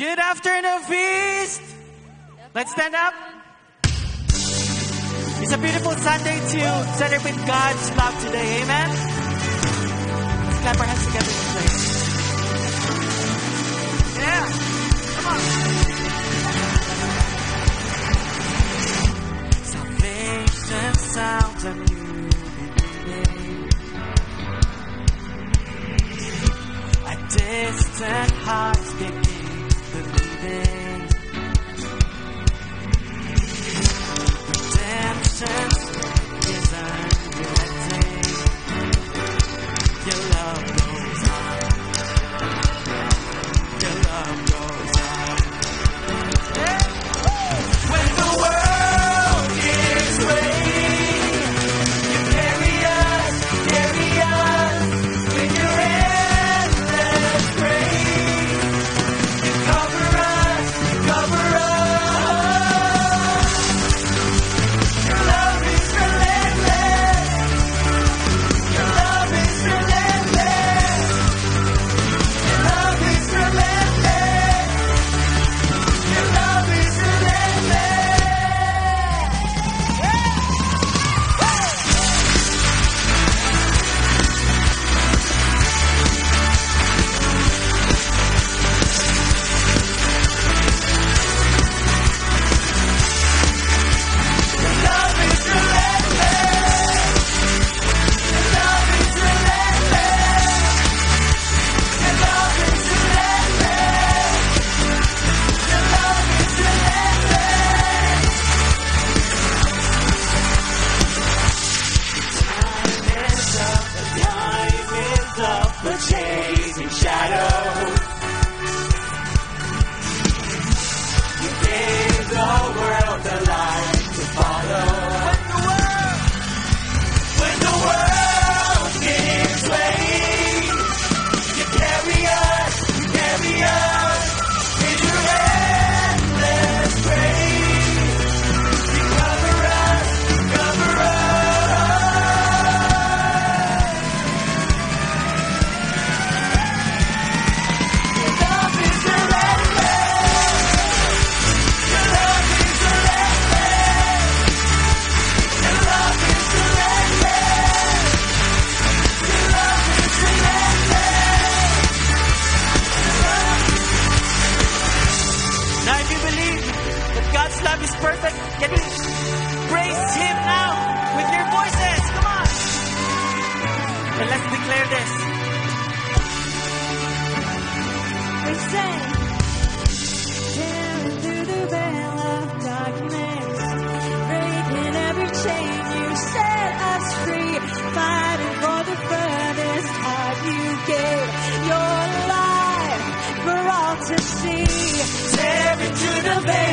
Good afternoon, Feast! Let's stand up. It's a beautiful Sunday to celebrate God's love today. Amen? Let's clap our hands together in place. Yeah! Come on! Salvation sounds a new beginning. A distant hearts begin believing. Redemption's is unrelenting. Your love goes on. Your love goes on. Yeah. When the world gives way, you carry us in your endless grace. You cover us. Your love is relentless. Your love is relentless. Your love is relentless. Your love is relentless. Your love is relentless. Your love is relentless. Your love is relentless. Your love is relentless. Time is up for chasing shadows. You gave the world a light to follow. When the world gives way, you carry us in your endless grace. You cover us. Your love is relentless. Your love is relentless. Your love is relentless. Your love is relentless. Now, if you believe that God's love is perfect, can we praise Him now with your voices? Come on. And let's declare this. We say, tearing through the veil of darkness, breaking every chain, you set us free, fighting for the furthest heart. You gave your life for all to see, tearing through the veil